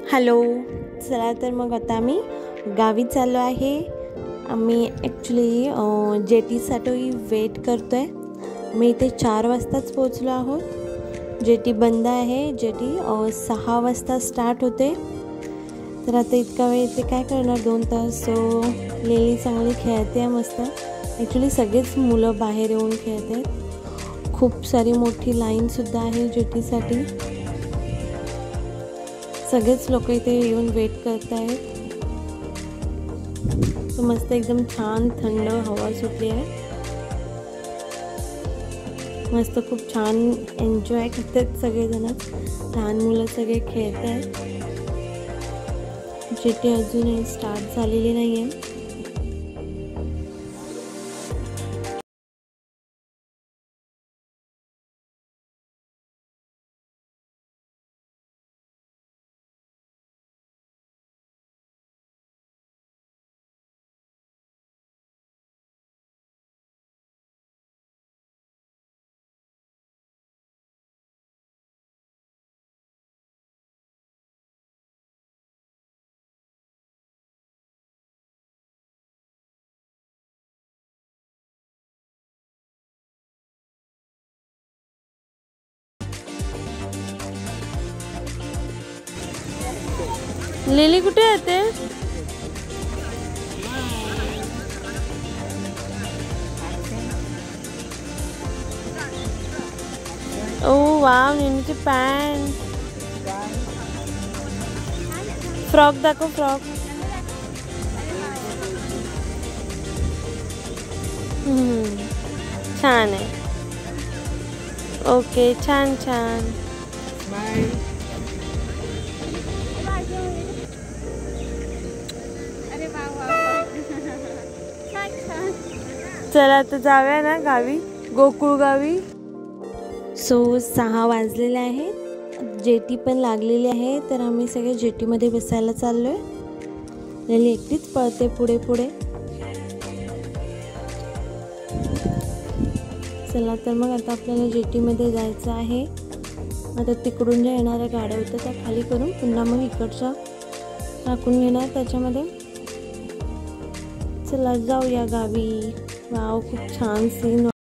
Hello, चला तर मग आता आम्ही गावी चाललो आहे। आम्ही ॲक्च्युली जेटीसाठी वेट करतो आहे। मी इथे 4 वाजताच पोहोचलो आहोत। जेटी बंद आहे। जेटी 6 वाजता स्टार्ट होते। तर आता इतका वेळ इथे काय करणार, 2 तास। सो लेली चांगली खेळते मस्त। ॲक्च्युली सगळेच मुलं बाहेर येऊन खेळत आहेत। खूप सारी मोठी लाईनसुद्धा आहे जेटीसाठी। सगळेच लोक इथे येऊन वेट करत आहेत। तो मस्त एकदम छान थंड हवा सुटली आहे। मस्त खूप छान एन्जॉय करतात सगळेजण। लहान मुलं सगळे खेळत आहेत। जेटी अजूनही स्टार्ट झालेली नाही आहे। लिली कुठे येते? ओ वाव, नीनीची पॅन्ट। फ्रॉक दाखव, फ्रॉक। छान आहे। ओके, छान छान। चला आता जाऊया ना गावी, गोकुळ गावी। सो 6 वाजलेले आहेत। जेटी पण लागलेली आहे। तर आम्ही सगळे जेटीमध्ये बसायला चाललोय। लेली एकटीच पळते पुढे पुढे। चला तर मग आता आपल्याला जेटीमध्ये जायचं आहे। आता तिकडून ज्या येणाऱ्या गाड्या होत्या त्या खाली करून पुन्हा मग इकडच्या टाकून घेणार त्याच्यामध्ये। चला जाऊया गावी। वाव, खूप छान सीन